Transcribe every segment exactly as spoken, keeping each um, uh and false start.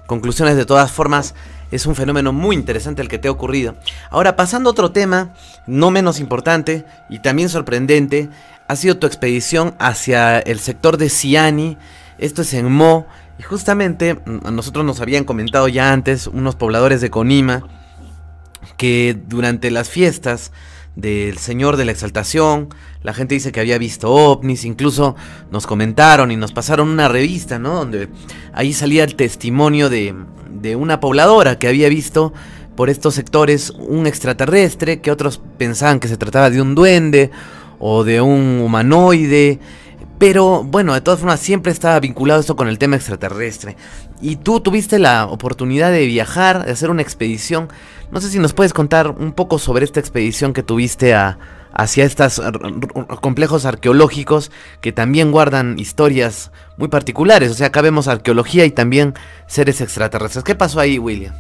conclusiones. De todas formas, es un fenómeno muy interesante el que te ha ocurrido. Ahora, pasando a otro tema, no menos importante y también sorprendente, ha sido tu expedición hacia el sector de Siani. Esto es en Mo, y justamente a nosotros nos habían comentado ya antes unos pobladores de Conima que durante las fiestas del Señor de la Exaltación, la gente dice que había visto ovnis. Incluso nos comentaron y nos pasaron una revista, ¿no?, donde ahí salía el testimonio de, de una pobladora que había visto por estos sectores un extraterrestre, que otros pensaban que se trataba de un duende o de un humanoide. Pero bueno, de todas formas siempre estaba vinculado esto con el tema extraterrestre. Y tú tuviste la oportunidad de viajar, de hacer una expedición. No sé si nos puedes contar un poco sobre esta expedición que tuviste a, hacia estos complejos arqueológicos que también guardan historias muy particulares. O sea, acá vemos arqueología y también seres extraterrestres. ¿Qué pasó ahí, William?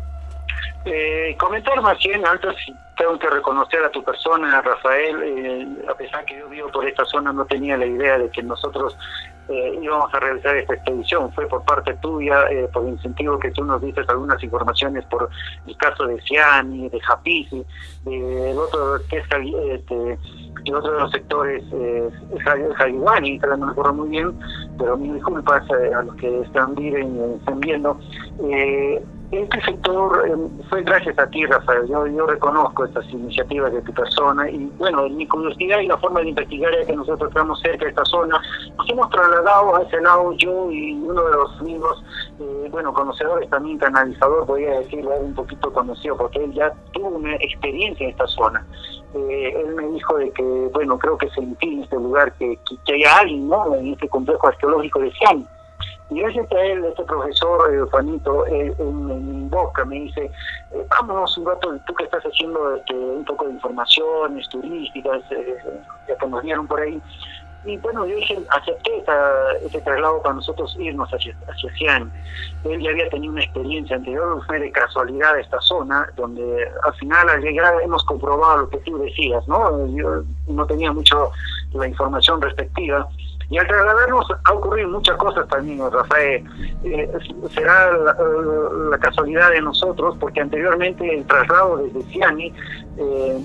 Eh, comentar más bien, antes tengo que reconocer a tu persona, Rafael. Eh, a pesar que yo vivo por esta zona, no tenía la idea de que nosotros eh, íbamos a realizar esta expedición. Fue por parte tuya, eh, por incentivo que tú nos diste algunas informaciones por el caso de Siani, de Japisi, del otro que es este, el otro de los sectores, eh, Jaiwani, que no me acuerdo muy bien, pero mil disculpas eh, a los que están viven y están viendo. Eh, Este sector eh, fue gracias a ti, Rafael. Yo, yo reconozco estas iniciativas de tu persona y, bueno, mi curiosidad y la forma de investigar es que nosotros estamos cerca de esta zona. Nos hemos trasladado a ese lado, yo y uno de los amigos, eh, bueno, conocedores también, canalizador, podría decirlo, un poquito conocido, porque él ya tuvo una experiencia en esta zona. Eh, él me dijo de que, bueno, creo que sentí en este lugar que, que, que hay alguien, ¿no?, en este complejo arqueológico de Siani. Y gracias a él, este profesor, eh, Juanito, eh, en, en Boca me dice, eh, vámonos un rato, tú que estás haciendo este, un poco de informaciones turísticas, eh, ya que nos dieron por ahí. Y bueno, yo dije, acepté esa, ese traslado para nosotros irnos hacia, hacia Siani. Él ya había tenido una experiencia anterior, fue de casualidad a esta zona, donde al final al llegar hemos comprobado lo que tú decías, ¿no? Yo no tenía mucho la información respectiva. Y al trasladarnos ha ocurrido muchas cosas también, Rafael. Eh, será la, la casualidad de nosotros, porque anteriormente el traslado desde Siani, eh,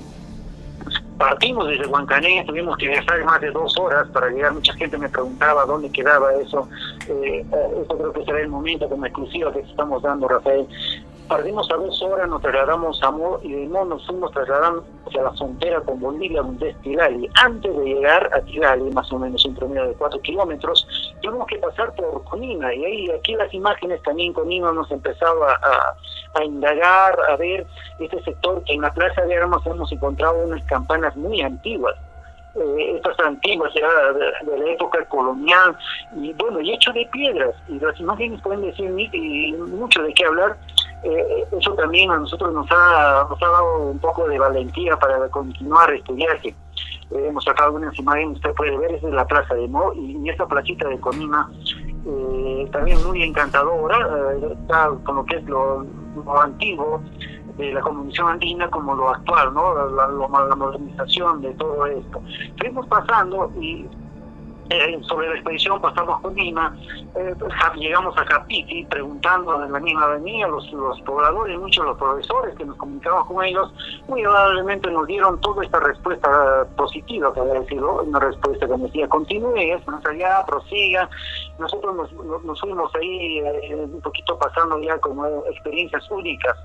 partimos desde Huancané, tuvimos que viajar más de dos horas para llegar. Mucha gente me preguntaba dónde quedaba eso. Eh, eso creo que será el momento como exclusiva que estamos dando, Rafael. Partimos a dos horas, nos trasladamos a Mo y de Mo nos fuimos trasladando hacia la frontera con Bolivia, donde es Tilali. Antes de llegar a Tilali, más o menos un promedio de cuatro kilómetros, tuvimos que pasar por Conima, y ahí aquí las imágenes también Conima nos empezaba a, a indagar, a ver este sector que en la Plaza de Armas hemos encontrado unas campanas muy antiguas. Eh, estas antiguas, ya de, de la época colonial, y bueno, y hecho de piedras, y las imágenes pueden decir y mucho de qué hablar. Eh, eso también a nosotros nos ha, nos ha dado un poco de valentía para continuar este viaje. Eh, hemos sacado unas imágenes, usted puede ver, es de la Plaza de Mo, y, y esta placita de Conima, eh, también muy encantadora, eh, está con lo que es lo, lo antiguo de la convención andina como lo actual, ¿no? La, la, la modernización de todo esto. Fuimos pasando y Eh, sobre la expedición pasamos con Lima, eh, llegamos a Capiti preguntando en la misma avenida, los, los pobladores, muchos de los profesores que nos comunicamos con ellos, muy amablemente nos dieron toda esta respuesta positiva, para decirlo, una respuesta que nos decía, continúe, más allá, prosiga. Nosotros nos, nos, nos fuimos ahí eh, un poquito pasando ya como experiencias únicas.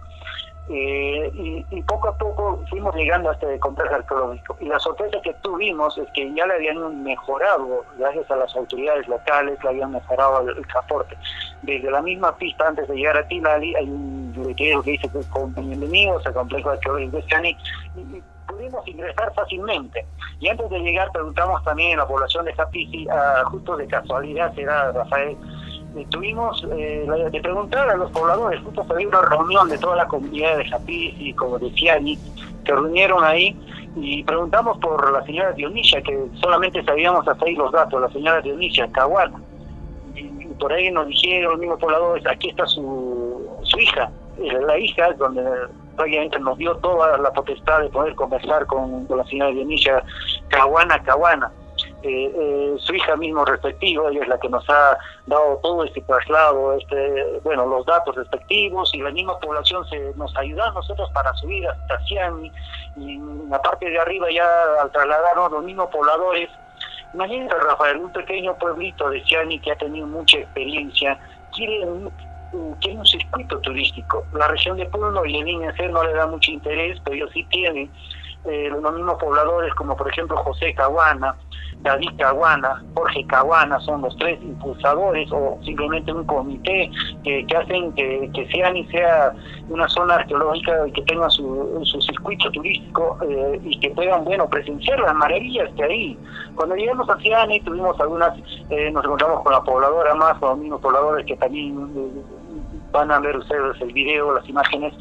Eh, y, y poco a poco fuimos llegando hasta el complejo arqueológico, y la sorpresa que tuvimos es que ya le habían mejorado, gracias a las autoridades locales, le habían mejorado el, el transporte. Desde la misma pista, antes de llegar a Tilali, hay un letrero que dice que con bienvenidos al complejo arqueológico de Siani, y, y pudimos ingresar fácilmente. Y antes de llegar preguntamos también en la población de Japisi, uh, justo de casualidad será, Rafael, Eh, tuvimos eh, la de preguntar a los pobladores, justo fue una reunión de toda la comunidad de Japisi y como de Siani, que reunieron ahí, y preguntamos por la señora Dionisia, que solamente sabíamos hasta ahí los datos, la señora Dionisia, Caguana, y, y por ahí nos dijeron los mismos pobladores, aquí está su, su hija, la hija donde obviamente nos dio toda la potestad de poder conversar con, con la señora Dionisia, Caguana, Caguana. eh, eh, su hija mismo respectivo, ella es la que nos ha dado todo este traslado, este, bueno, los datos respectivos, y la misma población se nos ayuda a nosotros para subir hasta Ciani, y en la parte de arriba ya al trasladarnos los mismos pobladores. Imagínate, Rafael, un pequeño pueblito de Ciani que ha tenido mucha experiencia, quiere un, quiere un circuito turístico. La región de Puno y el I N E C no le da mucho interés, pero ellos sí tienen eh, los mismos pobladores, como por ejemplo José Caguana, David Caguana, Jorge Caguana, son los tres impulsadores, o simplemente un comité que, que hacen que, que Ciani sea una zona arqueológica y que tenga su, su circuito turístico eh, y que puedan, bueno, presenciar las maravillas que hay. Cuando llegamos a Ciani tuvimos algunas, eh, nos encontramos con la pobladora más, con los mismos pobladores que también eh, van a ver ustedes el video, las imágenes.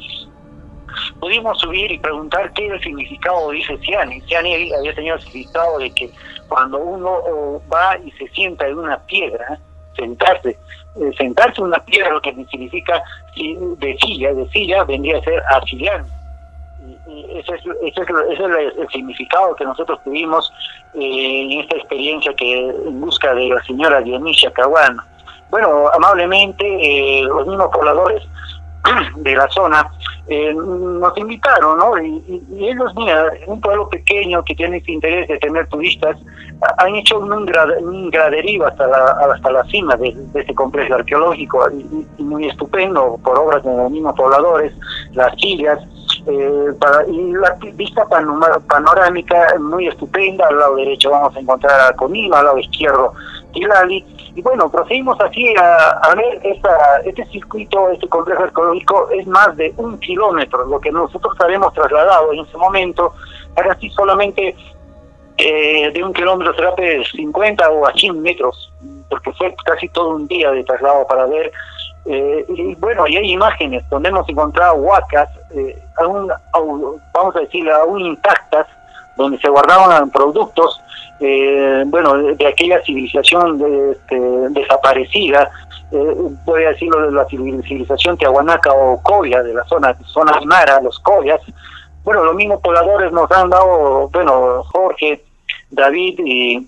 Pudimos subir y preguntar qué era el significado, dice Ciani. Ciani había tenido el significado de que cuando uno oh, va y se sienta en una piedra, sentarse, eh, sentarse en una piedra, lo que significa de silla, de silla vendría a ser asiliano. Y ese es, ese es, ese es el, el significado que nosotros tuvimos eh, en esta experiencia que en busca de la señora Dionisia Caguana. Bueno, amablemente eh, los mismos pobladores de la zona eh, nos invitaron, ¿no? Y, y, y ellos, mira, un pueblo pequeño que tiene este interés de tener turistas, han hecho un, grad, un graderío hasta la, hasta la cima de, de este complejo arqueológico, y, y muy estupendo, por obras de los mismos pobladores, las sillas, eh, para, y la vista panorámica muy estupenda. Al lado derecho vamos a encontrar a Conima, al lado izquierdo Tilali. Y bueno, procedimos así a, a ver esta, este circuito, este complejo arqueológico es más de un kilómetro, lo que nosotros habíamos trasladado en ese momento, ahora sí solamente eh, de un kilómetro será de cincuenta o a cien metros, porque fue casi todo un día de traslado para ver. Eh, y bueno, y hay imágenes donde hemos encontrado huacas, eh, aún, aún, vamos a decir, aún intactas, donde se guardaban productos, eh, bueno, de, de aquella civilización de, este, desaparecida, eh, voy a decirlo, de la civilización tiahuanaca o Coya, de la zona, zona Aymara, los Coyas. Bueno, los mismos pobladores nos han dado, bueno, Jorge, David y...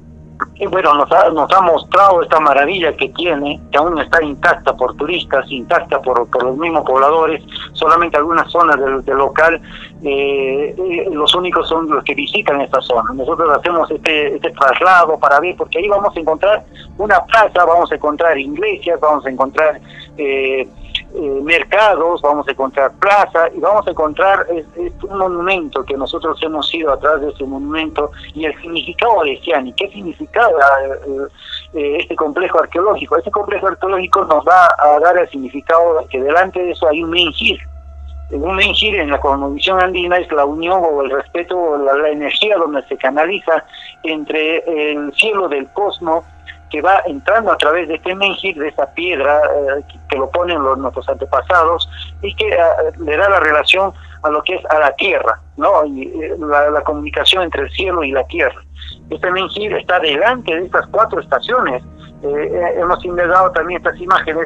Y bueno, nos ha, nos ha mostrado esta maravilla que tiene, que aún está intacta por turistas, intacta por, por los mismos pobladores. Solamente algunas zonas del, del local, eh, eh, los únicos son los que visitan esta zona. Nosotros hacemos este, este traslado para ver, porque ahí vamos a encontrar una plaza, vamos a encontrar iglesias, vamos a encontrar eh, eh, mercados, vamos a encontrar plaza, y vamos a encontrar es, es un monumento que nosotros hemos ido atrás de ese monumento, y el significado de Ciani. ¿Qué significaba eh, eh, este complejo arqueológico? Este complejo arqueológico nos va a dar el significado de que delante de eso hay un menhir. Un menhir en la cosmovisión andina es la unión o el respeto, o la, la energía donde se canaliza entre el cielo del cosmos, que va entrando a través de este menhir, de esta piedra eh, que, que lo ponen los, nuestros antepasados, y que eh, le da la relación a lo que es a la tierra, ¿no? Y eh, la, la comunicación entre el cielo y la tierra. Este menhir está delante de estas cuatro estaciones. Eh, eh, hemos indagado también estas imágenes.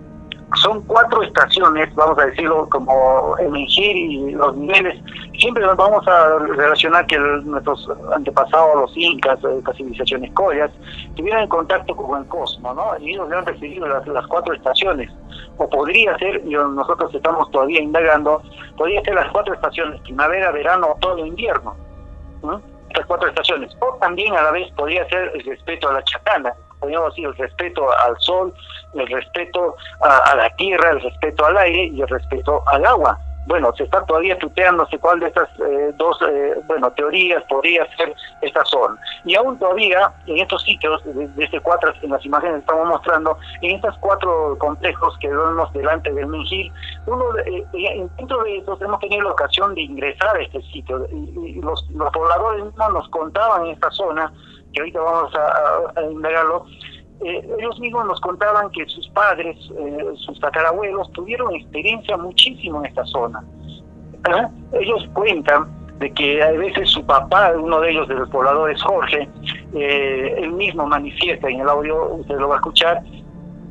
Son cuatro estaciones, vamos a decirlo, como el menhir y los niveles. Siempre nos vamos a relacionar que el, nuestros antepasados, los incas, las civilizaciones coyas, tuvieran contacto con el cosmos, ¿no? Y ellos le han recibido las, las cuatro estaciones. O podría ser, y nosotros estamos todavía indagando, podría ser las cuatro estaciones: primavera, verano, otoño, invierno, ¿no? Estas cuatro estaciones. O también a la vez podría ser el respeto a la chacana, podríamos decir el respeto al sol, el respeto a, a la tierra, el respeto al aire y el respeto al agua. Bueno, se está todavía tuteando no sé cuál de estas eh, dos eh, bueno teorías podría ser esta zona. Y aún todavía en estos sitios, de este cuatro, en las imágenes que estamos mostrando, en estos cuatro complejos que vemos delante del menhir, uno eh, dentro de estos hemos tenido la ocasión de ingresar a este sitio, y, y los, los pobladores mismos nos contaban en esta zona, que ahorita vamos a, a, a indagarlo. Eh, ellos mismos nos contaban que sus padres, eh, sus tatarabuelos, tuvieron experiencia muchísimo en esta zona. ¿Eh? Ellos cuentan de que a veces su papá, uno de ellos, de los pobladores, Jorge, eh, él mismo manifiesta en el audio, usted lo va a escuchar,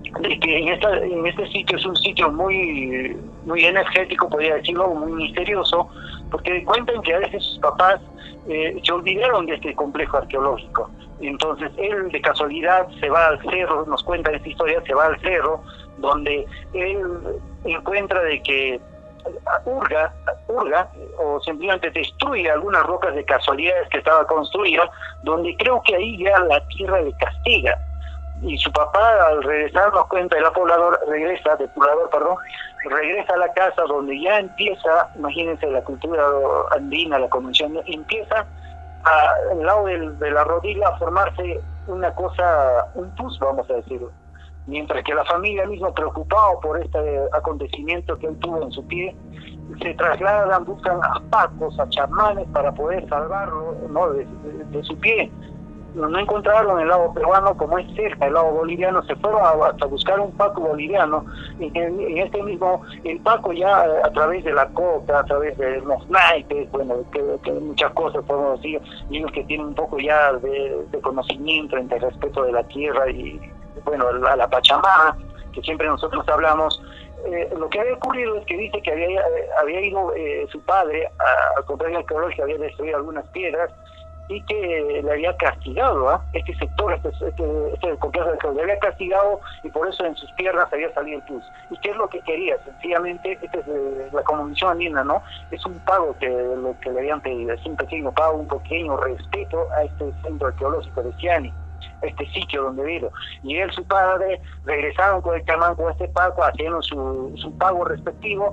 de que en, esta, en este sitio es un sitio muy, muy energético, podría decirlo, muy misterioso, porque cuentan que a veces sus papás eh, se olvidaron de este complejo arqueológico. Entonces él de casualidad se va al cerro, nos cuenta esta historia, se va al cerro, donde él encuentra de que hurga, hurga o simplemente destruye algunas rocas de casualidades que estaba construida, donde creo que ahí ya la tierra le castiga. Y su papá al regresar nos cuenta, el poblador regresa, el poblador, perdón, regresa a la casa donde ya empieza, imagínense la cultura andina, la convención, empieza a, al lado del, de la rodilla a formarse una cosa, un pus, vamos a decirlo. Mientras que la familia misma, preocupado por este acontecimiento que él tuvo en su pie, se trasladan, buscan a pacos, a chamanes para poder salvarlo, ¿no?, de, de, de su pie. No encontraron en el lado peruano, como es cerca el lado boliviano, se fueron a, hasta buscar un paco boliviano. En, en este mismo, el paco ya a través de la coca, a través de los naipes, bueno, que, que muchas cosas podemos decir, niños que tienen un poco ya de, de conocimiento entre el respeto de la tierra y, bueno, a la Pachamama, que siempre nosotros hablamos. Eh, lo que había ocurrido es que dice que había, había ido eh, su padre a, al complejo arqueológico, había destruido algunas piedras, y que le había castigado a ¿eh? este sector, este, este, este complejo que le había castigado, y por eso en sus piernas había salido el pus. ¿Y qué es lo que quería? Sencillamente, esta es eh, la convención andina, ¿no? Es un pago que lo que le habían pedido, es un pequeño pago, un pequeño respeto a este centro arqueológico de Ciani, este sitio donde vino. Y él, su padre, regresaron con el chamán, con este pago, haciendo su, su pago respectivo,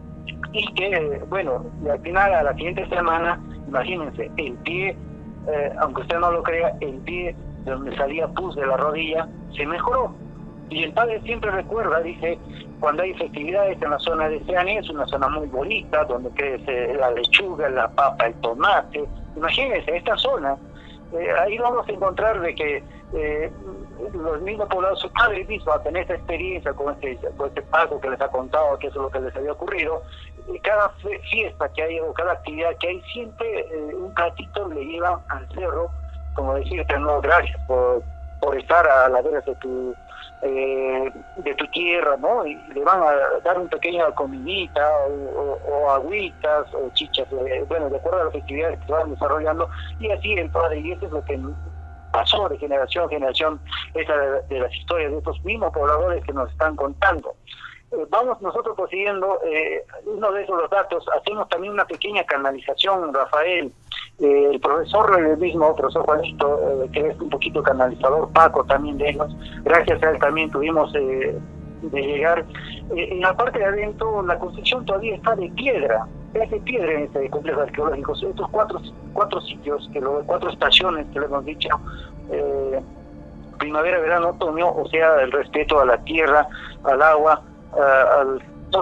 y que, bueno, y al final, a la siguiente semana, imagínense, el pie, Eh, aunque usted no lo crea, el pie de donde salía pus de la rodilla se mejoró. Y el padre siempre recuerda, dice, cuando hay festividades en la zona de Ciani, es una zona muy bonita, donde crece la lechuga, la papa, el tomate. Imagínense, esta zona, eh, ahí vamos a encontrar de que eh, los mismos poblados, su padre mismo, a tener esta experiencia con este, con este paso que les ha contado, que eso es lo que les había ocurrido. Y cada fiesta que hay o cada actividad que hay, siempre eh, un platito le llevan al cerro, como decirte, no, gracias por, por estar a la vera de tu eh, de tu tierra, ¿no? Y le van a dar una pequeña comidita o, o, o agüitas o chichas, eh, bueno, de acuerdo a las festividades que se van desarrollando, y así el padre, y eso es lo que pasó de generación a generación, esa de, de las historias de estos mismos pobladores que nos están contando. Eh, vamos nosotros consiguiendo eh, uno de esos los datos, hacemos también una pequeña canalización, Rafael, eh, el profesor el mismo, el profesor Juanito, eh, que es un poquito canalizador, Paco también de ellos, gracias a él también tuvimos eh, de llegar. Eh, en la parte de adentro la construcción todavía está de piedra, es de piedra en este complejo arqueológico, estos cuatro, cuatro sitios, que lo, cuatro estaciones que le hemos dicho, eh, primavera, verano, otoño, o sea, el respeto a la tierra, al agua, Uh, al,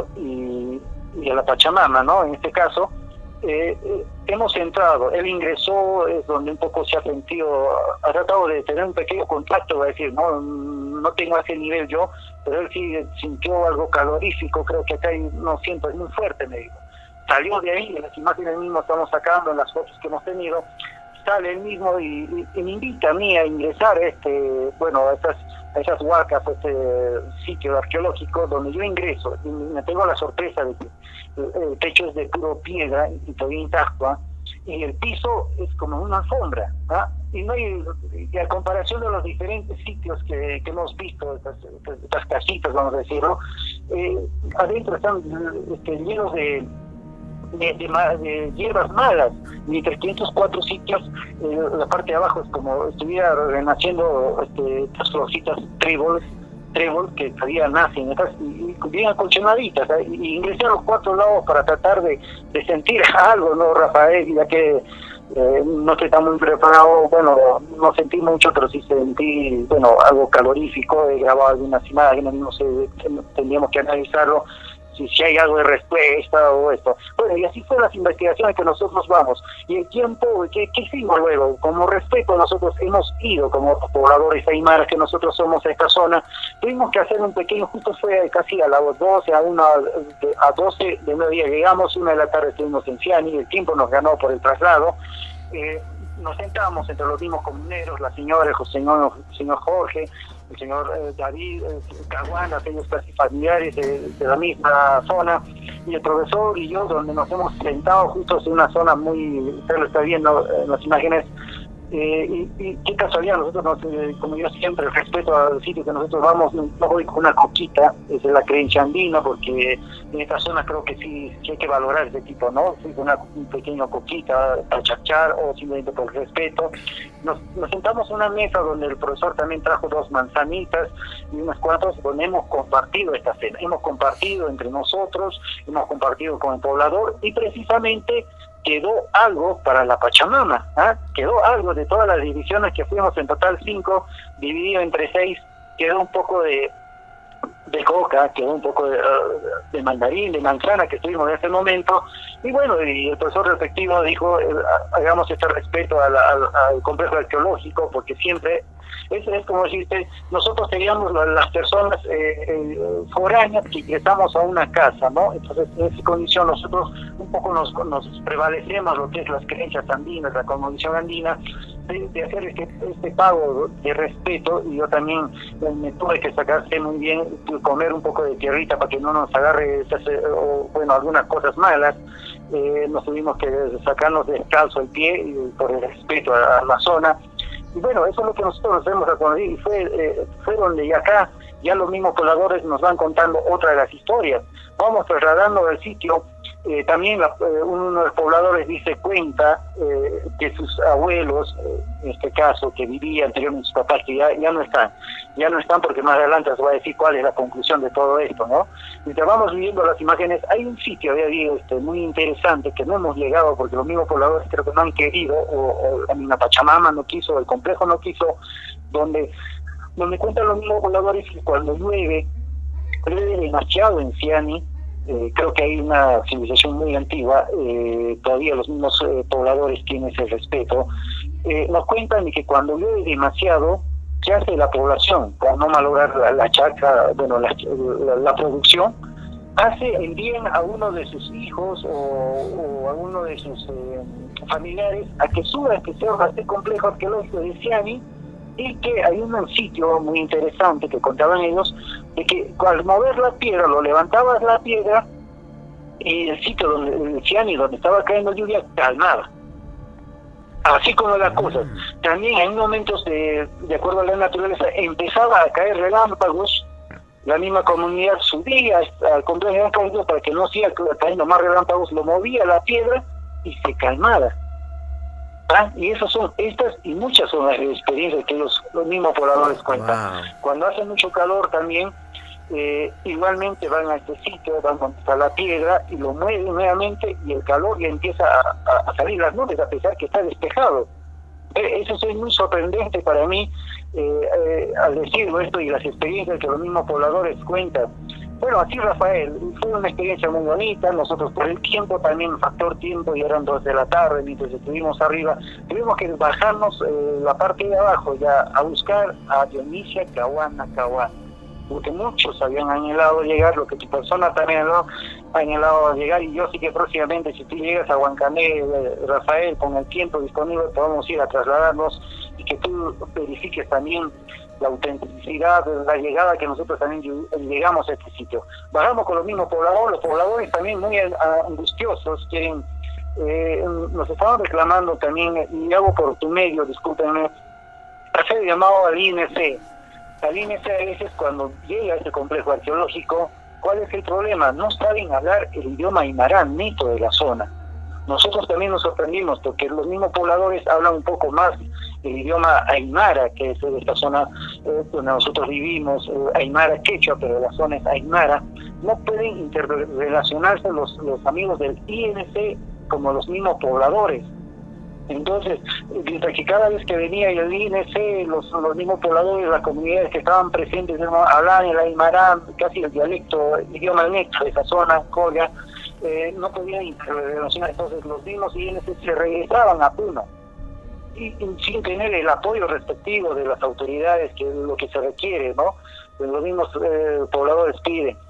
y, y a la Pachamama, ¿no? En este caso, eh, eh, hemos entrado, él ingresó, es donde un poco se ha sentido, ha tratado de tener un pequeño contacto, va a decir, no, no tengo ese nivel yo, pero él sí sintió algo calorífico, creo que acá hay, no siento, es muy fuerte, me dijo. Salió de ahí, en las imágenes mismo estamos sacando, en las fotos que hemos tenido, sale él mismo y, y, y me invita a mí a ingresar a este, bueno, a estas a esas huacas, a este sitio arqueológico donde yo ingreso y me tengo la sorpresa de que el techo es de puro piedra y todavía intacto, y el piso es como una alfombra, ¿ah? Y no hay, y a comparación de los diferentes sitios que, que hemos visto, estas, estas casitas, vamos a decirlo, eh, adentro están este, llenos de De, de, de hierbas malas, mientras que en estos cuatro sitios eh, la parte de abajo es como estuviera renaciendo este, estas florcitas trébol, trébol que todavía nacen estas, y, y bien acolchonaditas, ¿eh? Y ingresé a los cuatro lados para tratar de, de sentir algo, ¿no, Rafael? Ya que eh, no estoy tan muy preparado, bueno, no sentí mucho, pero sí sentí, bueno, algo calorífico, he grabado algunas imágenes, no sé, tendríamos que analizarlo, Si, si hay algo de respuesta o esto. Bueno, y así fueron las investigaciones que nosotros vamos. Y el tiempo, ¿qué, qué hicimos luego? Como respeto, nosotros hemos ido como pobladores aymaras que nosotros somos a esta zona. Tuvimos que hacer un pequeño, justo fue casi a las doce, a una a doce de mediodía llegamos, una de la tarde estuvimos en Ciani, el tiempo nos ganó por el traslado. Eh, nos sentamos entre los mismos comuneros, la señora, el señor, señor Jorge, el señor eh, David eh, Caguán, aquellos casi familiares de, de la misma zona, y el profesor y yo, donde nos hemos sentado justo en una zona muy, usted lo está viendo en las imágenes. Eh, y, y qué casualidad, nosotros, nos, eh, como yo siempre, respeto al sitio que nosotros vamos, no voy con una coquita, es de la creencia andina, porque en esta zona creo que sí, sí hay que valorar ese tipo, ¿no? Sí, con una, un pequeño coquita para chachar o simplemente por respeto. Nos, nos sentamos en una mesa donde el profesor también trajo dos manzanitas y unas cuantas, donde hemos compartido esta cena, hemos compartido entre nosotros, hemos compartido con el poblador y precisamente quedó algo para la Pachamama, ¿eh? Quedó algo de todas las divisiones que fuimos, en total cinco, dividido entre seis, quedó un poco de, de coca, quedó un poco de, uh, de mandarín, de manzana que estuvimos en ese momento, y bueno, y el profesor respectivo dijo, eh, hagamos este respeto al, al, al complejo arqueológico, porque siempre, es, es como decirte, nosotros seríamos las personas eh, eh, foráneas que ingresamos a una casa, ¿no? Entonces, en esa condición nosotros un poco nos, nos prevalecemos lo que es las creencias andinas, la cosmovisión andina, de, de hacer este, este pago de respeto, y yo también eh, me tuve que sacarse muy bien, comer un poco de tierrita para que no nos agarre, o, bueno, algunas cosas malas. Eh, nos tuvimos que sacarnos descalzo el pie y, por el respeto a, a la zona. Y bueno, eso es lo que nosotros nos hemos reconocido, y fue, eh, fue donde ya acá ya los mismos pobladores nos van contando otra de las historias. Vamos trasladando del sitio, eh, también la, eh, uno de los pobladores dice, cuenta eh, que sus abuelos, eh, en este caso, que vivían anteriormente sus papás, que ya, ya no están, ya no están porque más adelante les voy a decir cuál es la conclusión de todo esto, ¿no? Mientras vamos viendo las imágenes, hay un sitio, había dicho, este, muy interesante, que no hemos llegado porque los mismos pobladores creo que no han querido, o, o la Pachamama no quiso, el complejo no quiso, donde donde cuentan los mismos pobladores que cuando llueve, llueve demasiado en Ciani. Eh, creo que hay una civilización muy antigua, eh, todavía los mismos eh, pobladores tienen ese respeto. Eh, nos cuentan de que cuando llueve demasiado, ¿qué hace la población? Para no malograr la, la chacra, bueno, la, la, la producción, hace, envían a uno de sus hijos o, o a uno de sus eh, familiares a que suba a este cerro, a este complejo arqueológico de Ciani, y que hay un sitio muy interesante que contaban ellos, de que al mover la piedra, lo levantabas la piedra, y el sitio donde el Ciani, donde estaba cayendo lluvia, calmaba. Así como las cosas. También en momentos de, de acuerdo a la naturaleza, empezaba a caer relámpagos, la misma comunidad subía al complejo arqueológico para que no siga cayendo más relámpagos, lo movía la piedra y se calmaba. ¿Ah? Y esas son, estas y muchas son las experiencias que los, los mismos pobladores cuentan. Wow. Cuando hace mucho calor también, eh, igualmente van a este sitio, van donde está la piedra y lo mueven nuevamente, y el calor ya empieza a, a, a salir las nubes a pesar que está despejado. Eh, eso es muy sorprendente para mí, eh, eh, al decirlo esto, y las experiencias que los mismos pobladores cuentan. Bueno, así Rafael, fue una experiencia muy bonita. Nosotros por el tiempo, también factor tiempo, y eran dos de la tarde, mientras estuvimos arriba, tuvimos que bajarnos eh, la parte de abajo ya a buscar a Dionisia Caguana Caguana, porque muchos habían anhelado llegar, lo que tu persona también anheló, anhelado llegar, y yo sí que próximamente, si tú llegas a Huancané, eh, Rafael, con el tiempo disponible, podemos ir a trasladarnos, y que tú verifiques también la autenticidad, la llegada que nosotros también llegamos a este sitio. Bajamos con los mismos pobladores, los pobladores también muy angustiosos, quieren, eh, nos estaban reclamando también, y hago por tu medio, discúlpenme, hacer llamado al I N C. Al I N C a veces cuando llega a este complejo arqueológico, ¿cuál es el problema? No saben hablar el idioma aymara neto de la zona. Nosotros también nos sorprendimos porque los mismos pobladores hablan un poco más el idioma aymara, que es de esta zona eh, donde nosotros vivimos, eh, aymara quechua, pero la zona es aymara. No pueden interrelacionarse los, los amigos del I N C como los mismos pobladores. Entonces, mientras que cada vez que venía el I N C, los, los mismos pobladores, las comunidades que estaban presentes, hablaban el aymara, casi el dialecto, el idioma neto de esa zona, Colla, eh, no podían interrelacionar. Entonces los mismos I N C se regresaban a Puno, y, y sin tener el apoyo respectivo de las autoridades, que es lo que se requiere, ¿no? Pues los mismos eh, pobladores piden.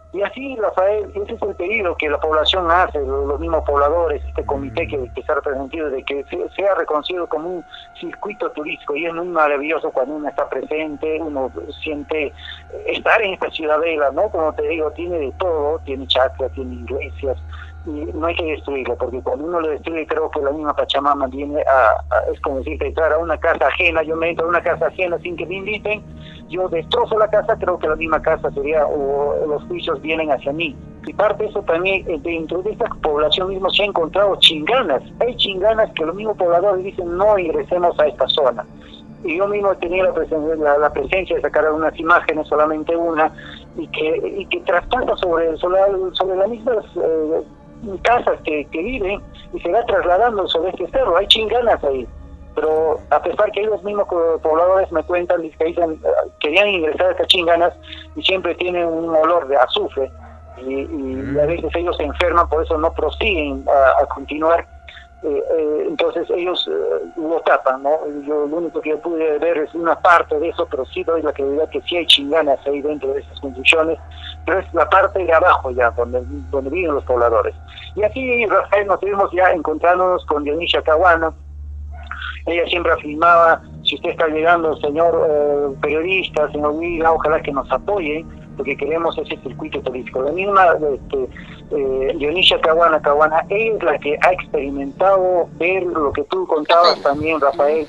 Y así, Rafael, ese es el pedido que la población hace, los mismos pobladores, este comité que, que está representado, de que sea reconocido como un circuito turístico. Y es muy maravilloso cuando uno está presente, uno siente estar en esta ciudadela, ¿no? Como te digo, tiene de todo, tiene chacras, tiene iglesias, y no hay que destruirlo, porque cuando uno lo destruye, creo que la misma Pachamama viene a, a es como decir, entrar a una casa ajena. Yo me entro a una casa ajena sin que me inviten, yo destrozo la casa, creo que la misma casa sería, o los juicios vienen hacia mí. Y parte de eso también, dentro de esta población mismo se ha encontrado chinganas. Hay chinganas que los mismos pobladores dicen, no ingresemos a esta zona. Y yo mismo he tenido la presencia, la, la presencia de sacar algunas imágenes, solamente una, y que y que traspasa sobre, sobre, sobre las mismas eh, casas que, que viven, y se va trasladando sobre este cerro. Hay chinganas ahí. Pero a pesar que ellos mismos pobladores me cuentan, que dicen, querían ingresar a estas chinganas y siempre tienen un olor de azufre, y, y a veces ellos se enferman, por eso no prosiguen a, a continuar. Eh, eh, entonces ellos eh, lo tapan, ¿no? Yo lo único que yo pude ver es una parte de eso, pero sí doy la credibilidad que sí hay chinganas ahí dentro de esas construcciones, pero es la parte de abajo ya, donde, donde viven los pobladores. Y aquí, Rafael, nos tuvimos ya encontrándonos con Dionisha Caguana. Ella siempre afirmaba, si usted está llegando, señor eh, periodista, señor Guida, ojalá que nos apoye, porque queremos ese circuito turístico. La misma este, eh, Dionisha Caguana, Caguana, ella es la que ha experimentado ver lo que tú contabas también, Rafael.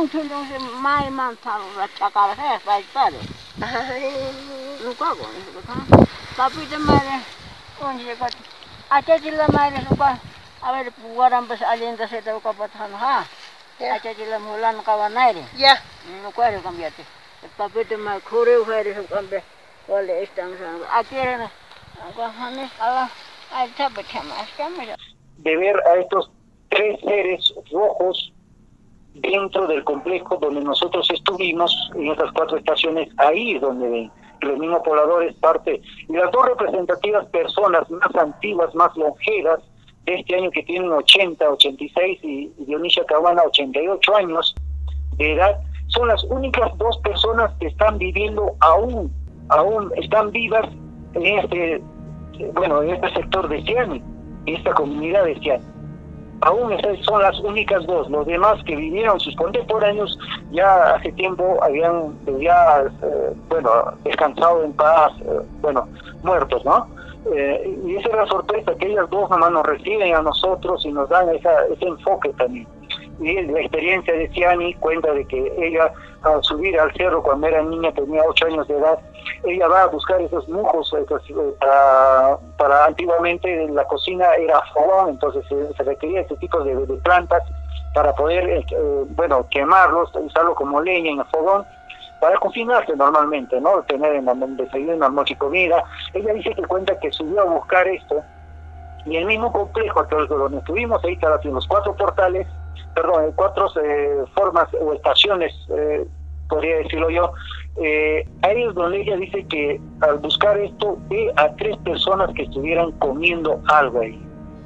Acha chila mulan kawanai. Ya. No cuero cambiate. El papete más correo fuera su cambia. Vale, están usando. Aquí era. Aguajanes ala. Ay, tape chamas, cámara. De ver a estos tres seres rojos dentro del complejo donde nosotros estuvimos, en estas cuatro estaciones, ahí es donde ven. Los mismos pobladores parte. Y las dos representativas personas más antiguas, más longevas, de este año, que tienen ochenta, ochenta y seis, y Dionisha Caguana ochenta y ocho años de edad, son las únicas dos personas que están viviendo aún, aún están vivas en este, bueno, en este sector de Ciani, en esta comunidad de Ciani. Aún esas son las únicas dos. Los demás que vivieron, sus contemporáneos, ya hace tiempo habían ya, eh, bueno, descansado en paz, eh, bueno, muertos, ¿no? Eh, y esa es la sorpresa, que ellas dos nomás nos reciben a nosotros y nos dan esa, ese enfoque también. Y la experiencia de Ciani cuenta de que ella, al subir al cerro cuando era niña, tenía ocho años de edad, ella va a buscar esos mujos, esos, eh, para, para antiguamente la cocina era fogón, entonces se, se requería ese tipo de, de plantas para poder, eh, bueno, quemarlos, usarlo como leña en el fogón, para cocinarse normalmente, ¿no? Tener en el desayuno, almuerzo y comida. Ella dice que cuenta que subió a buscar esto, y el mismo complejo donde estuvimos, ahí estaban los cuatro portales, perdón, cuatro eh, formas o estaciones, eh, podría decirlo yo, eh, ahí es donde ella dice que al buscar esto ve a tres personas que estuvieran comiendo algo ahí,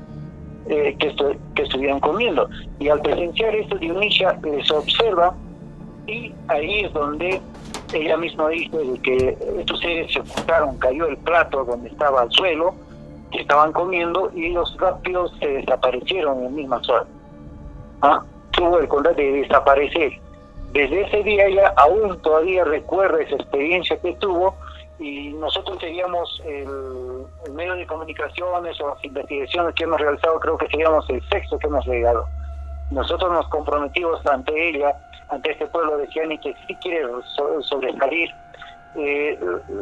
eh, que, estu que estuvieran comiendo, y al presenciar esto, Dionisha les observa, y ahí es donde ella misma dice de que estos seres se ocultaron, cayó el plato donde estaba al suelo, que estaban comiendo, y ellos rápido se desaparecieron en el mismo sol. ¿Ah? Tuvo el control de desaparecer. Desde ese día ella aún todavía recuerda esa experiencia que tuvo, y nosotros teníamos el, el medio de comunicaciones o las investigaciones que hemos realizado, creo que seríamos el sexto que hemos llegado. Nosotros nos comprometimos ante ella, ante este pueblo de Ciani, que sí quiere so sobresalir. Eh,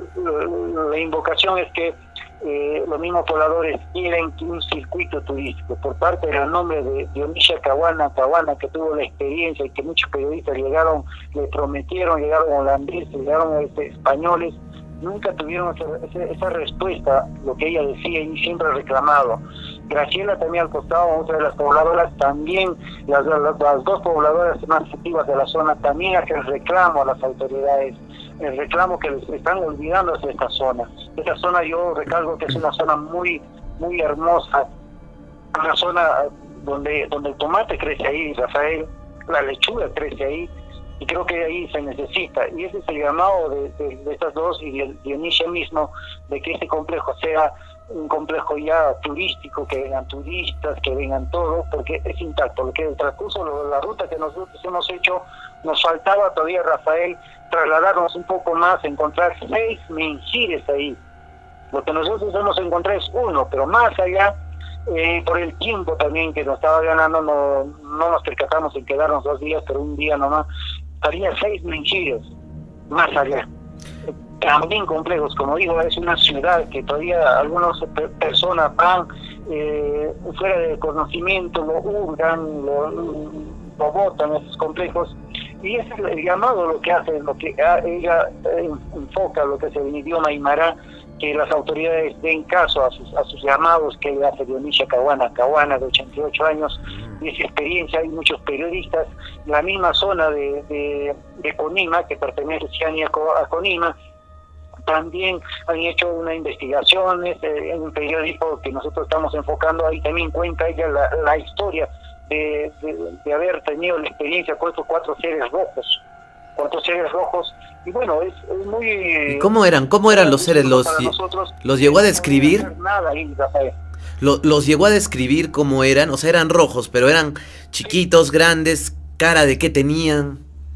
la invocación es que eh, los mismos pobladores quieren un circuito turístico por parte del nombre de Dionisha Caguana, Caguana, que tuvo la experiencia y que muchos periodistas llegaron, le prometieron, llegaron holandeses, llegaron este, españoles, nunca tuvieron esa, esa, esa respuesta, lo que ella decía y siempre ha reclamado. Graciela también al costado, otra de las pobladoras, también las, las, las dos pobladoras más activas de la zona, también hacen reclamo a las autoridades, el reclamo que les están olvidando de esta zona. Esta zona, yo recalco que es una zona muy muy hermosa, una zona donde donde el tomate crece ahí, Rafael, la lechuga crece ahí, y creo que ahí se necesita, y ese es el llamado de, de, de estas dos y de Dionisia mismo, de que este complejo sea un complejo ya turístico, que vengan turistas, que vengan todos, porque es intacto. Lo que el transcurso, lo, la ruta que nosotros hemos hecho, nos faltaba todavía, Rafael, trasladarnos un poco más, encontrar seis menhires ahí. Lo que nosotros hemos encontrado es uno, pero más allá, eh, por el tiempo también que nos estaba ganando, no, no nos percatamos en quedarnos dos días, pero un día nomás, había seis menhires más allá. También complejos, como digo, es una ciudad que todavía algunas per personas van eh, fuera de conocimiento, lo hurgan, lo, lo botan esos complejos, y ese es el llamado lo que hace, lo que ella eh, enfoca, lo que es el idioma aymara, que las autoridades den caso a sus, a sus llamados que ella hace Dionisia Caguana, Caguana de ochenta y ocho años, y esa experiencia. Hay muchos periodistas, la misma zona de, de, de Conima, que pertenece a Conima, también han hecho unas investigaciones eh, en un periódico que nosotros estamos enfocando. Ahí también cuenta ella la, la historia de, de, de haber tenido la experiencia con estos cuatro seres rojos, cuatro seres rojos, y bueno, es, es muy... ¿Y cómo eran? ¿Cómo eran los seres? ¿Los, los llegó a describir? Nada ahí, Rafael. ¿Los, los llegó a describir cómo eran? O sea, eran rojos, pero eran chiquitos, grandes, cara de qué tenían...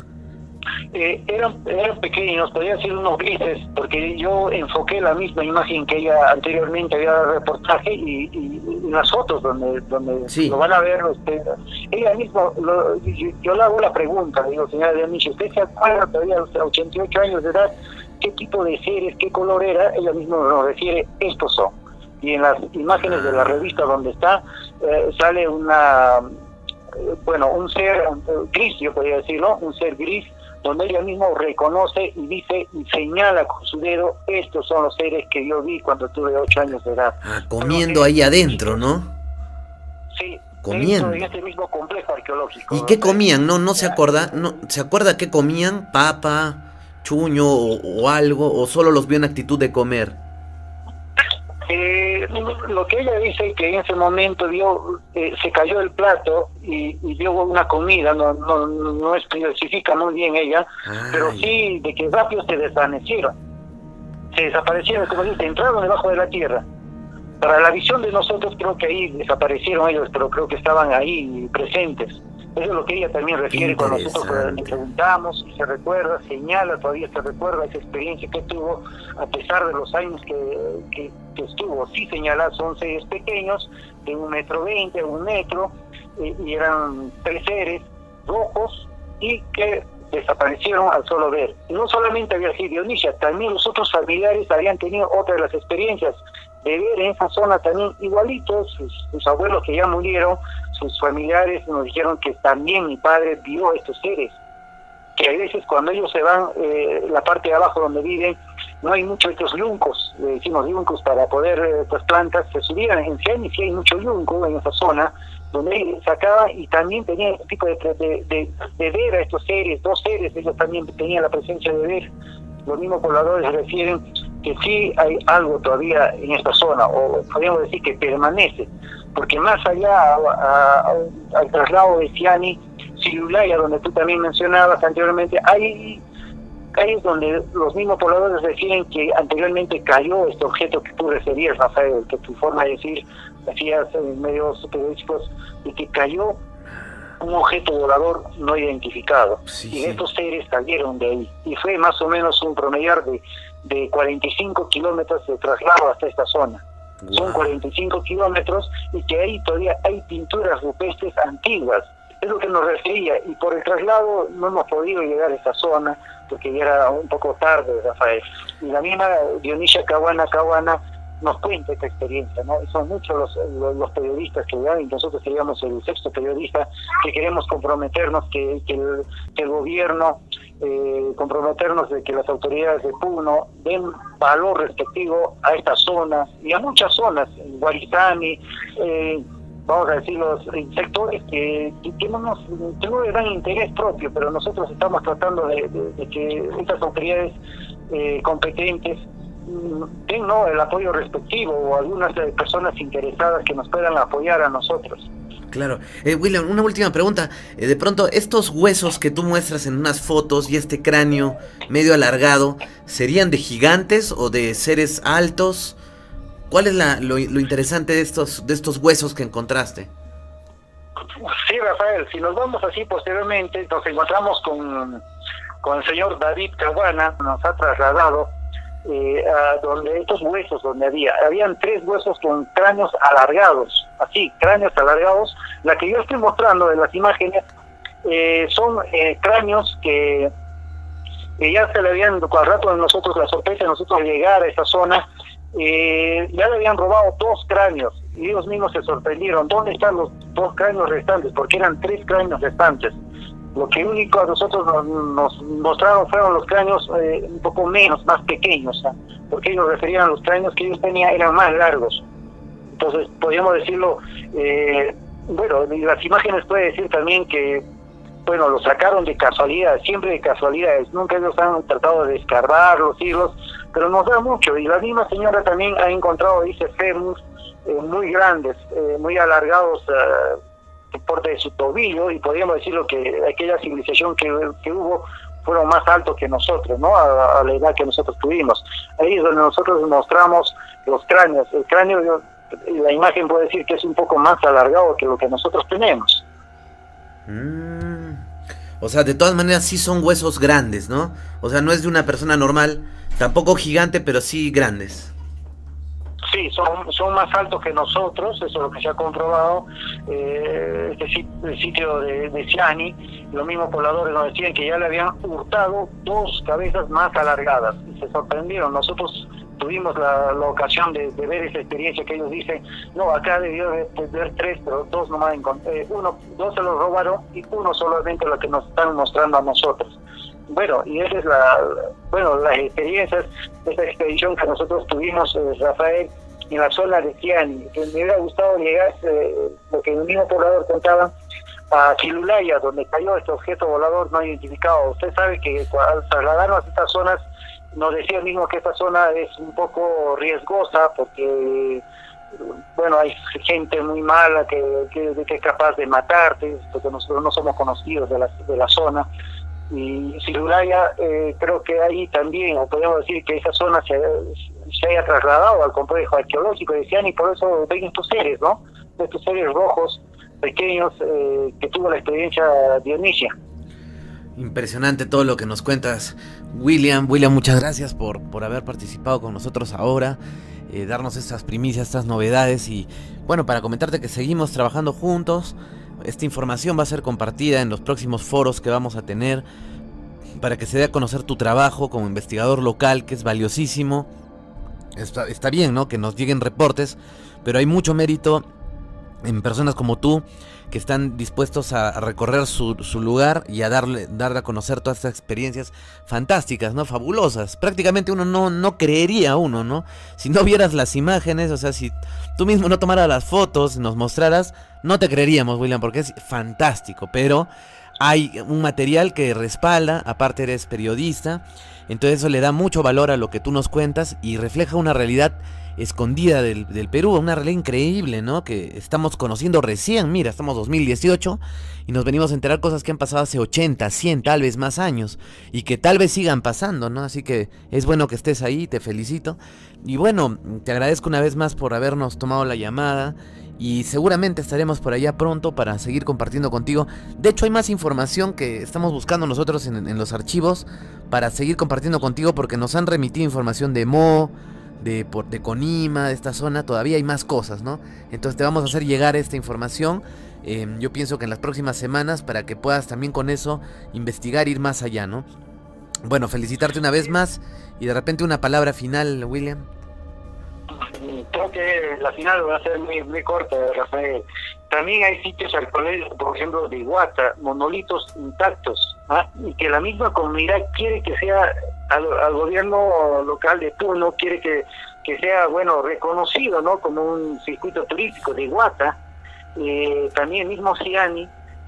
Eh, eran, eran pequeños, podrían ser unos grises, porque yo enfoqué la misma imagen que ella anteriormente había dado reportaje, y, y, y las fotos donde donde sí. Lo van a ver ustedes. Ella misma, lo, yo, yo le hago la pregunta, digo, señora Dionisia, ¿usted se acuerda todavía a los ochenta y ocho años de edad qué tipo de seres, qué color era? Ella misma nos refiere, estos son. Y en las imágenes de la revista donde está, eh, sale una, eh, bueno, un ser eh, gris, yo podría decirlo, un ser gris, donde ella misma reconoce y dice y señala con su dedo, estos son los seres que yo vi cuando tuve ocho años de edad. Ah, comiendo ahí adentro, ¿no? Sí, comiendo. En este mismo complejo arqueológico. ¿Y qué comían? ¿No no se acuerda? No, ¿se acuerda qué comían? ¿Papa, chuño o, o algo? ¿O solo los vio en actitud de comer? Eh, lo que ella dice que en ese momento vio, eh, se cayó el plato y, y vio una comida, no no no especifica muy bien ella, Ay. pero sí de que rápido se desvanecieron, se desaparecieron, como dice, entraron debajo de la tierra. Para la visión de nosotros creo que ahí desaparecieron ellos, pero creo que estaban ahí presentes. Eso es lo que ella también refiere cuando nosotros le preguntamos, y se recuerda, señala, todavía se recuerda esa experiencia que tuvo, a pesar de los años que, que, que estuvo. Sí señala, son seres pequeños, de un metro veinte, un metro, eh, y eran tres seres rojos, y que desaparecieron al solo ver. Y no solamente había sido Dionisia, también los otros familiares habían tenido otra de las experiencias, de ver en esa zona también igualitos, sus, sus abuelos que ya murieron, sus familiares nos dijeron que también mi padre vio estos seres, que a veces cuando ellos se van, eh, la parte de abajo donde viven, no hay muchos estos yuncos, le decimos yuncos para poder, eh, estas plantas se subían en Ciani, sí hay mucho yunco en esa zona, donde él sacaba y también tenía este tipo de, de, de, de ver a estos seres, dos seres, ellos también tenían la presencia de ver. Los mismos pobladores refieren que sí hay algo todavía en esta zona, o podríamos decir que permanece, porque más allá a, a, a, al traslado de Ciani, Silulaya, donde tú también mencionabas anteriormente, hay calles donde los mismos pobladores refieren que anteriormente cayó este objeto que tú referías, Rafael, que tu forma de decir, decías en medios periodísticos, y que cayó un objeto volador no identificado, sí, y sí. estos seres salieron de ahí, y fue más o menos un promediar de, de cuarenta y cinco kilómetros de traslado hasta esta zona. Wow. Son cuarenta y cinco kilómetros, y que ahí todavía hay pinturas rupestres antiguas, es lo que nos refería, y por el traslado no hemos podido llegar a esa zona, porque ya era un poco tarde, Rafael. Y la misma Dionisia Caguana Caguana nos cuenta esta experiencia, ¿no? Y son muchos los, los, los periodistas que dan, y nosotros seríamos el sexto periodista que queremos comprometernos, que, que, el, que el gobierno, eh, comprometernos de que las autoridades de Puno den valor respectivo a esta zona y a muchas zonas, Guarizani, eh, vamos a decir, los sectores que, que, que, no nos, que no le dan interés propio, pero nosotros estamos tratando de, de, de que estas autoridades eh, competentes den, ¿no?, el apoyo respectivo, o algunas personas interesadas que nos puedan apoyar a nosotros. Claro. Eh, William, una última pregunta. Eh, de pronto, estos huesos que tú muestras en unas fotos y este cráneo medio alargado, ¿serían de gigantes o de seres altos? ¿Cuál es la, lo, lo interesante de estos, de estos huesos que encontraste? Sí, Rafael, si nos vamos así posteriormente, nos encontramos con, con el señor David Caguana, nos ha trasladado eh, a donde estos huesos, donde había, habían tres huesos con cráneos alargados, así, cráneos alargados. La que yo estoy mostrando de las imágenes eh, son eh, cráneos que, que ya se le habían, al rato de nosotros, la sorpresa de nosotros llegar a esa zona, eh, ya le habían robado dos cráneos. Y ellos mismos se sorprendieron, ¿dónde están los dos cráneos restantes? Porque eran tres cráneos restantes. Lo que único a nosotros nos, nos mostraron fueron los cráneos eh, un poco menos, más pequeños, ¿eh? Porque ellos referían a los cráneos que ellos tenían, eran más largos. Entonces, podríamos decirlo, eh, bueno, las imágenes puede decir también que, bueno, lo sacaron de casualidad, siempre de casualidades, nunca ellos han tratado de escarbar los hilos, pero nos da mucho. Y la misma señora también ha encontrado, dice, fémurs eh, muy grandes, eh, muy alargados, eh, por de su tobillo, y podríamos decirlo que aquella civilización que, que hubo fueron más altos que nosotros, ¿no? A, a la edad que nosotros tuvimos. Ahí es donde nosotros mostramos los cráneos. El cráneo, la imagen puede decir que es un poco más alargado que lo que nosotros tenemos. Mm. O sea, de todas maneras sí son huesos grandes, ¿no? O sea, no es de una persona normal, tampoco gigante, pero sí grandes. Sí, son, son más altos que nosotros, eso es lo que se ha comprobado. Eh, este sit el sitio de, de Siani, los mismos pobladores nos decían que ya le habían hurtado dos cabezas más alargadas, y se sorprendieron. Nosotros tuvimos la, la ocasión de, de ver esa experiencia que ellos dicen, no, acá debió de ver tres, pero dos nomás encontré, eh, uno, dos se los robaron y uno solamente lo que nos están mostrando a nosotros. Bueno, y esa es la, bueno, las experiencias de esta expedición que nosotros tuvimos, eh, Rafael, en la zona de Siani, que me hubiera gustado llegar, eh, lo que el mismo poblador contaba, a Quilulaya, donde cayó este objeto volador no identificado. Usted sabe que al trasladarnos a estas zonas, nos decía mismo que esta zona es un poco riesgosa, porque, bueno, hay gente muy mala que, que, que es capaz de matarte, porque nosotros no somos conocidos de la, de la zona. Y Quilulaya, eh, creo que ahí también, o podemos decir que esa zona se, se haya trasladado al complejo arqueológico de Siani, y por eso ven estos seres, ¿no? Estos seres rojos, pequeños, eh, que tuvo la experiencia Dionisia. Impresionante todo lo que nos cuentas, William. William, muchas gracias por, por haber participado con nosotros ahora, eh, darnos estas primicias, estas novedades, y bueno, para comentarte que seguimos trabajando juntos. Esta información va a ser compartida en los próximos foros que vamos a tener para que se dé a conocer tu trabajo como investigador local, que es valiosísimo. Está, está bien, ¿no?, que nos lleguen reportes, pero hay mucho mérito en personas como tú, que están dispuestos a recorrer su, su lugar y a darle, darle a conocer todas estas experiencias fantásticas, ¿no? Fabulosas. Prácticamente uno no, no creería uno, ¿no? Si no vieras las imágenes, o sea, si tú mismo no tomaras las fotos, nos mostraras, no te creeríamos, William, porque es fantástico. Pero hay un material que respalda, aparte eres periodista, entonces eso le da mucho valor a lo que tú nos cuentas y refleja una realidad escondida del, del Perú, una realidad increíble, ¿no? Que estamos conociendo recién. Mira, estamos dos mil dieciocho y nos venimos a enterar cosas que han pasado hace ochenta, cien, tal vez más años, y que tal vez sigan pasando, ¿no? Así que es bueno que estés ahí, te felicito. Y bueno, te agradezco una vez más por habernos tomado la llamada, y seguramente estaremos por allá pronto para seguir compartiendo contigo. De hecho, hay más información que estamos buscando nosotros en, en los archivos para seguir compartiendo contigo, porque nos han remitido información de Mo, De, por, de Conima, de esta zona. Todavía hay más cosas, ¿no? Entonces te vamos a hacer llegar esta información, eh, yo pienso que en las próximas semanas, para que puedas también con eso investigar, ir más allá, ¿no? Bueno, felicitarte una vez más, y de repente una palabra final, William. Creo que la final va a ser muy, muy corta, Rafael. También hay sitios arqueológicos, por ejemplo, de Iguata, monolitos intactos, ¿ah? Y que la misma comunidad quiere que sea, al, al gobierno local de turno, quiere que, que sea, bueno, reconocido, ¿no?, como un circuito turístico de Iguata. Eh, también mismo Siani,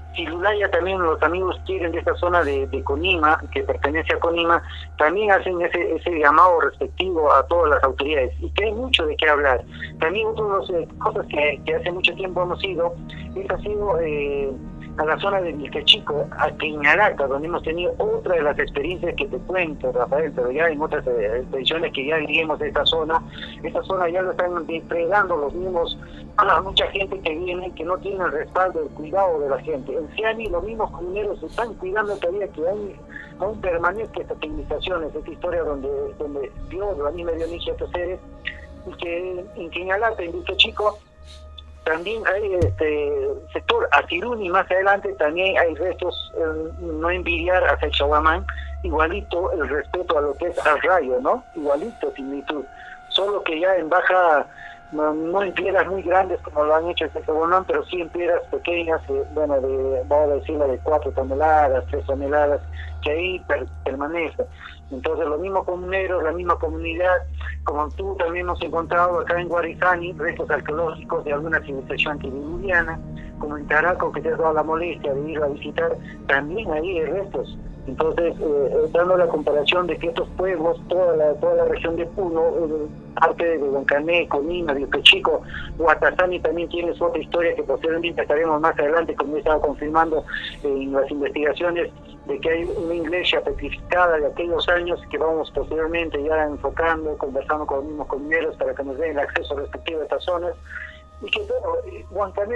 Silulaya también, los amigos quieren de esta zona de, de Conima, que pertenece a Conima, también hacen ese, ese llamado respectivo a todas las autoridades, y que hay mucho de qué hablar. También otras eh, cosas que, que hace mucho tiempo hemos ido, es ha sido eh, a la zona de Vilquechico, a Quiñalaca, donde hemos tenido otra de las experiencias que te cuento, Rafael, pero ya en otras eh, expediciones que ya diríamos de esta zona, esta zona ya lo están depredando los mismos, a mucha gente que viene, que no tiene el respaldo, el cuidado de la gente. En Ciani los mismos comuneros se están cuidando todavía, que aún, aún permanezca esta civilización, esta historia donde, donde Dios, la misma Dionisio Pérez, y que en Quiñalaca, en Vilquechico, también hay este sector Atiruni, más adelante también hay restos, eh, no envidiar hacia el Chaguamán, igualito el respeto a lo que es al rayo, ¿no? Igualito similitud, solo que ya en baja, no, no en piedras muy grandes como lo han hecho en Chaguamán, pero sí en piedras pequeñas, eh, bueno, de, vamos a decirlo, de cuatro toneladas, tres toneladas, que ahí per, permanece. Entonces los mismos comuneros, la misma comunidad, como tú también hemos encontrado acá en Guarizani, restos arqueológicos de alguna civilización antediluviana, como en Taraco, que te has dado la molestia de ir a visitar, también ahí hay restos. Entonces, eh, dando la comparación de que estos pueblos, toda la, toda la región de Puno, eh, parte de Huancané, Conima, Vilquechico, Guatazani también tiene su otra historia que posiblemente estaremos más adelante, como he estado confirmando en las investigaciones, de que hay una iglesia petrificada de aquellos años que vamos posteriormente ya enfocando, conversando con los mismos comuneros para que nos den el acceso respectivo a estas zonas. Y que bueno, Huancané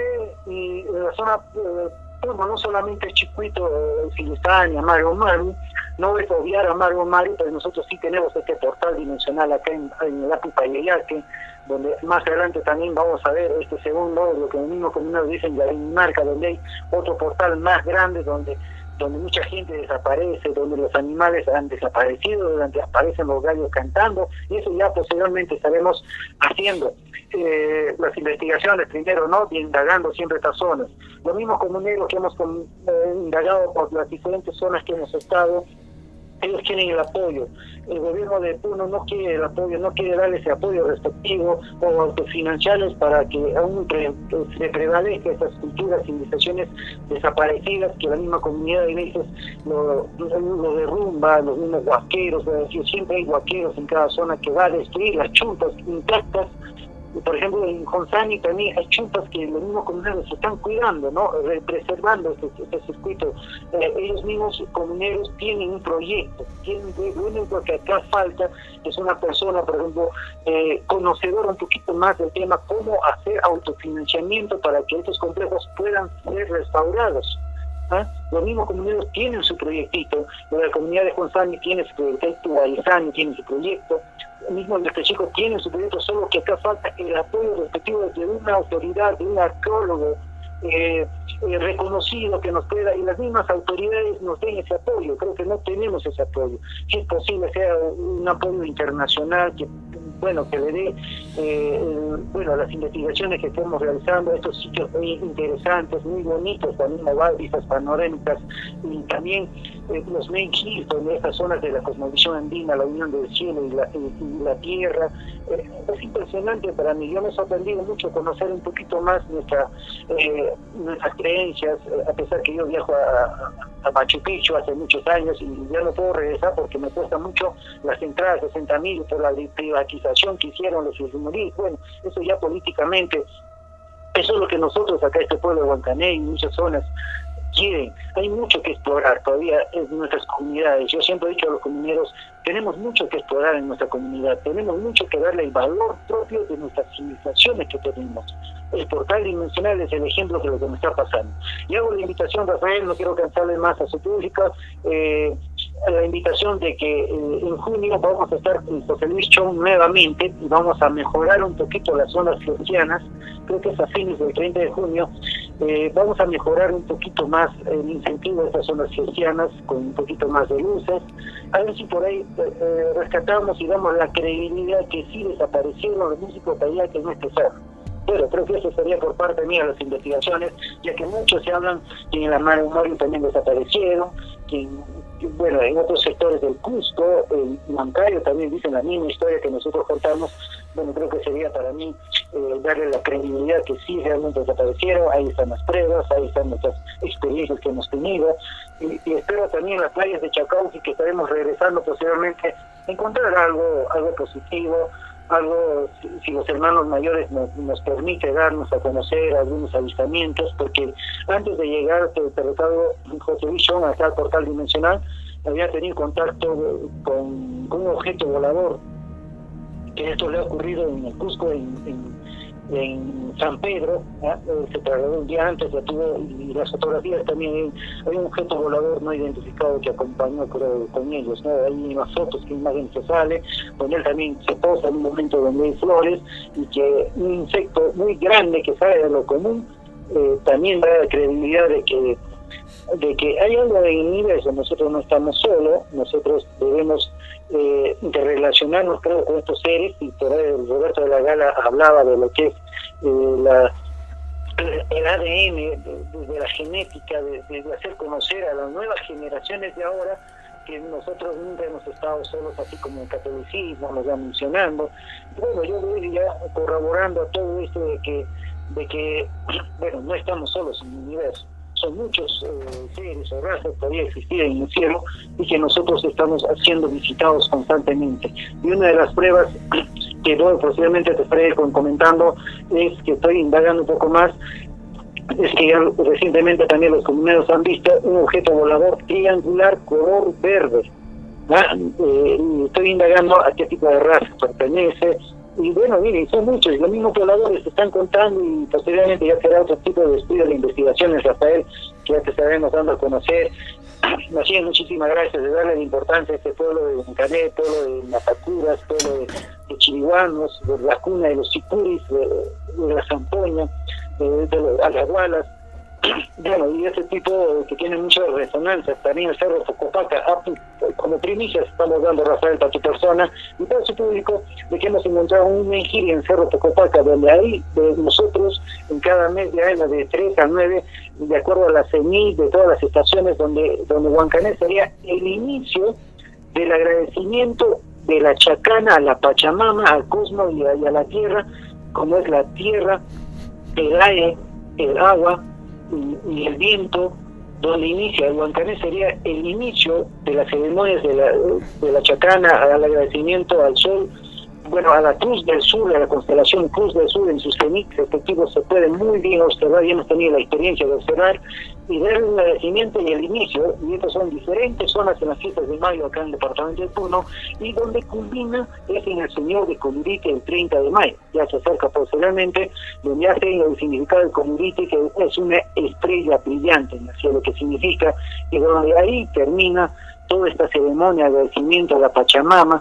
y la zona, eh, bueno, no solamente el circuito eh, Filistania, Mario Maru, no es obviar a Mario Maru, pero nosotros sí tenemos este portal dimensional acá en, en la Pupayayaque, donde más adelante también vamos a ver este segundo, lo que el mismo comunero dicen, Marca, donde hay otro portal más grande, donde donde mucha gente desaparece, donde los animales han desaparecido, donde aparecen los gallos cantando, y eso ya posteriormente estaremos haciendo eh, las investigaciones primero, ¿no? Y indagando siempre estas zonas. Los mismos comuneros que hemos eh, indagado por las diferentes zonas que hemos estado, ellos quieren el apoyo. El gobierno de Puno no quiere el apoyo, no quiere darle ese apoyo respectivo o autofinanciales para que aún pre, se prevalezca estas culturas, civilizaciones desaparecidas, que la misma comunidad de veces lo, lo derrumba, los mismos huaqueros, es decir, siempre hay huaqueros en cada zona que va a destruir las chuntas intactas. Por ejemplo, en Jonsani también hay chumpas que los mismos comuneros se están cuidando, ¿no? Preservando este, este circuito. Eh, ellos mismos comuneros tienen un proyecto, tienen, lo único que acá falta es una persona, por ejemplo, eh, conocedora un poquito más del tema, cómo hacer autofinanciamiento para que estos complejos puedan ser restaurados. ¿Ah? Los mismos comuneros tienen su proyectito, la comunidad de Jonsani tiene su proyecto, Guarizani tiene su proyecto, el mismo Vilquechico tiene su proyecto, solo que acá falta el apoyo respectivo de una autoridad, de un arqueólogo eh, eh, reconocido que nos pueda, y las mismas autoridades nos den ese apoyo. Creo que no tenemos ese apoyo. Si es posible sea un apoyo internacional que bueno que le dé eh, bueno las investigaciones que estamos realizando, estos sitios muy interesantes, muy bonitos, también hay vistas panorámicas, y también eh, los main hills, donde estas zonas de la cosmovisión andina, la unión del cielo y la, y, y la tierra, eh, es impresionante para mí. Yo me he sorprendido mucho conocer un poquito más nuestra eh, nuestras creencias, eh, a pesar que yo viajo a, a Machu Picchu hace muchos años y ya no puedo regresar porque me cuesta mucho las entradas, sesenta mil por la privatización que hicieron los Fujimoris. Bueno, eso ya políticamente, eso es lo que nosotros acá, este pueblo de Huancané y muchas zonas quieren. Hay mucho que explorar todavía en nuestras comunidades. Yo siempre he dicho a los comuneros, tenemos mucho que explorar en nuestra comunidad, tenemos mucho que darle el valor propio de nuestras civilizaciones que tenemos. El portal dimensional es el ejemplo de lo que me está pasando. Y hago la invitación, Rafael, no quiero cansarle más a su público, eh, la invitación de que eh, en junio vamos a estar con José Luis Chong nuevamente y vamos a mejorar un poquito las zonas georgianas. Creo que es a fines del treinta de junio. Eh, vamos a mejorar un poquito más el incentivo de estas zonas georgianas con un poquito más de luces, a ver si por ahí eh, rescatamos y damos la credibilidad que sí desaparecieron los músicos de allá, que no es pesado. Pero creo que eso sería por parte mía las investigaciones, ya que muchos se hablan que en la Mar Mario también desaparecieron, que, que bueno, en otros sectores del Cusco, el Mancayo también dicen la misma historia que nosotros contamos, bueno, creo que sería para mí eh, darle la credibilidad que sí realmente desaparecieron. Ahí están las pruebas, ahí están nuestras experiencias que hemos tenido, y, y espero también en las playas de Chacauqui, que estaremos regresando posiblemente, encontrar algo algo positivo, algo, si, si los hermanos mayores nos, nos permite darnos a conocer algunos avistamientos, porque antes de llegar, te, te recuerdo, José Luis, acá al portal dimensional, había tenido contacto con, con un objeto volador, que esto le ha ocurrido en el Cusco, en, en, en San Pedro, ¿eh? Se trasladó un día antes, la tuvo, y las fotografías también, hay un objeto volador no identificado que acompañó, creo, con ellos, ¿no? Hay unas fotos que imagen se sale, con él también se posa en un momento donde hay flores, y que un insecto muy grande que sale de lo común, eh, también da la credibilidad de que de que hay algo en el universo. Nosotros no estamos solos, nosotros debemos eh, interrelacionarnos, creo, con estos seres, y por ahí Roberto de la Gala hablaba de lo que es eh, la el A D N, de, de, de la genética, de, de hacer conocer a las nuevas generaciones de ahora que nosotros nunca hemos estado solos, así como el catolicismo nos va mencionando. Bueno, yo voy ya corroborando a todo esto de que, de que bueno, no estamos solos en el universo. Son muchos eh, seres o razas que todavía existían en el cielo, y que nosotros estamos siendo visitados constantemente. Y una de las pruebas que yo posiblemente te estaré comentando es que estoy indagando un poco más, es que ya recientemente también los comuneros han visto un objeto volador triangular color verde. ¿Ah? Eh, estoy indagando a qué tipo de raza pertenece. Y bueno, miren, son muchos, y los mismos pobladores se están contando, y posteriormente ya será otro tipo de estudio de investigaciones, Rafael, que ya te estaremos dando a conocer. Más bien, muchísimas gracias de darle la importancia a este pueblo de Huancané, pueblo de Matacuras, pueblo de, de chiriguanos, de la cuna de los sicuris, de, de la zampoña, de, de los alagualas. Bueno, y ese tipo que tiene mucha resonancia, también el Cerro Pocopaca, como primicias estamos dando, Rafael, para tu persona y para su público, de que hemos encontrado un menjiri en Cerro Pocopaca, donde ahí de nosotros en cada mes de año de tres a nueve, de acuerdo a la C E N I de todas las estaciones, donde donde Huancané sería el inicio del agradecimiento de la chacana a la Pachamama, al cosmos y a, y a la tierra, como es la tierra, el aire, el agua y, y el viento, donde inicia el Huancané sería el inicio de las ceremonias de la, de la chacana al agradecimiento al sol, bueno, a la Cruz del Sur, a la constelación Cruz del Sur en sus cenit respectivos, se puede muy bien observar, y hemos tenido la experiencia de observar y ver el agradecimiento y el inicio, y estas son diferentes zonas en las fiestas de mayo acá en el departamento de Puno, y donde culmina es en el Señor de Comurite el treinta de mayo, ya se acerca posteriormente, donde hace el significado del Comurite, que es una estrella brillante en el cielo, que significa que donde ahí termina toda esta ceremonia de agradecimiento a la Pachamama,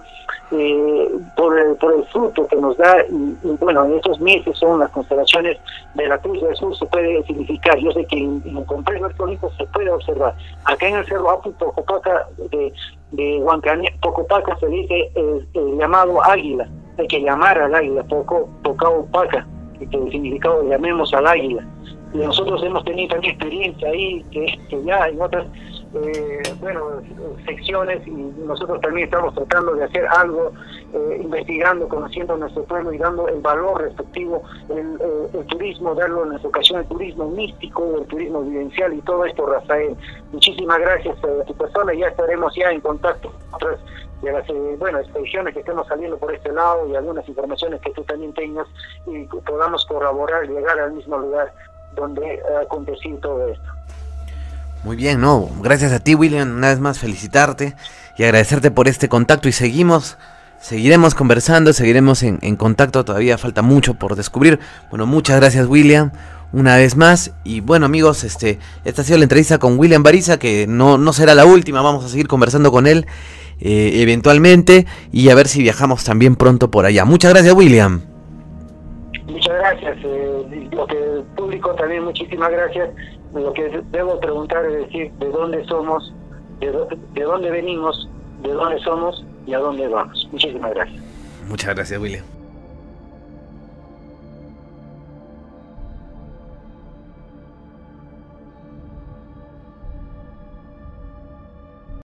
eh, por, el, por el fruto que nos da, y, y bueno, en estos meses son las constelaciones de la Cruz del Sur, se puede significar. Yo sé que en, en el complejo arqueológico se puede observar. Acá en el Cerro Apu Pocopaca de, de Huancané, Pocopaca se dice el, el llamado águila, hay que llamar al águila, Poco, Pocaopaca, que el significado llamemos al águila. Y nosotros hemos tenido también experiencia ahí, que, que ya en otras Eh, bueno, secciones, y nosotros también estamos tratando de hacer algo, eh, investigando, conociendo nuestro pueblo y dando el valor respectivo, el, eh, el turismo, darlo en nuestra ocasión, el turismo místico, el turismo vivencial y todo esto, Rafael. Muchísimas gracias a tu persona, y ya estaremos ya en contacto con otras de las eh, bueno, expediciones que estemos saliendo por este lado, y algunas informaciones que tú también tengas, y podamos corroborar, llegar al mismo lugar donde ha acontecido todo esto. Muy bien, no, gracias a ti, William, una vez más felicitarte y agradecerte por este contacto, y seguimos, seguiremos conversando, seguiremos en, en contacto, todavía falta mucho por descubrir. Bueno, muchas gracias, William, una vez más, y bueno, amigos, este, esta ha sido la entrevista con William Bariza, que no, no será la última, vamos a seguir conversando con él eh, eventualmente, y a ver si viajamos también pronto por allá. Muchas gracias, William. Muchas gracias, eh, lo que el público también, muchísimas gracias. Lo que debo preguntar es decir, ¿de dónde somos? ¿De, do, de dónde venimos? ¿De dónde somos? ¿Y a dónde vamos? Muchísimas gracias. Muchas gracias, William.